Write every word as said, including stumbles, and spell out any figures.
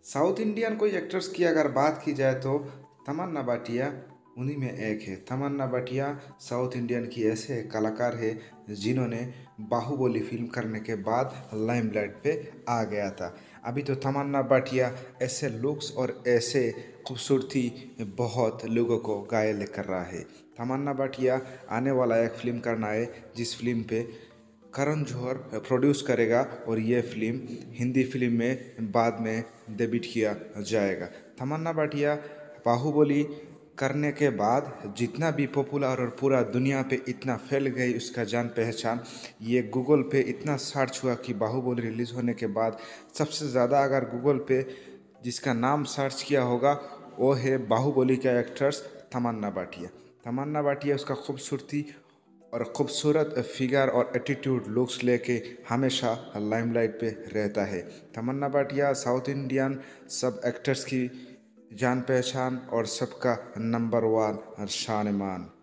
South Indian कोई actors की अगर बात की जाए तो तमन्ना भाटिया उन्हीं में एक है। तमन्ना भाटिया साउथ इंडियन की ऐसे कलाकार है जिन्होंने बाहुबली फिल्म करने के बाद लाइमलाइट पे आ गया था। अभी तो तमन्ना भाटिया ऐसे लुक्स और ऐसे खूबसूरती बहुत लोगों को घायल कर रहा है। तमन्ना भाटिया आने वाला एक फिल्म करना है जिस फिल्म पे करण जौहर प्रोड्यूस करेगा और ये फिल्म हिंदी फिल्म में बाद में डेब्यूट किया जाएगा। तमन्ना भाटिया बाहुबली करने के बाद जितना भी पॉपुलर और पूरा दुनिया पे इतना फैल गई उसका जान पहचान, ये गूगल पे इतना सर्च हुआ कि बाहुबली रिलीज़ होने के बाद सबसे ज़्यादा अगर गूगल पे जिसका नाम सर्च किया होगा वो है बाहुबली के एक्टर्स तमन्ना भाटिया। तमन्ना भाटिया उसका खूबसूरती और ख़ूबसूरत फिगर और एटीट्यूड लुक्स लेके हमेशा लाइमलाइट पे रहता है। तमन्ना भाटिया साउथ इंडियन सब एक्टर्स की जान पहचान और सबका नंबर वन शान मान।